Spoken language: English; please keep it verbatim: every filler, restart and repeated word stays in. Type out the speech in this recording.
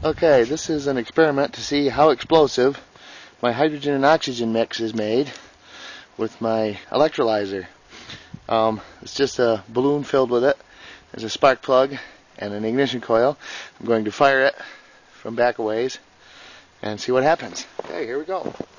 Okay, this is an experiment to see how explosive my hydrogen and oxygen mix is made with my electrolyser. Um, it's just a balloon filled with it. There's a spark plug and an ignition coil. I'm going to fire it from back a ways and see what happens. Okay, here we go.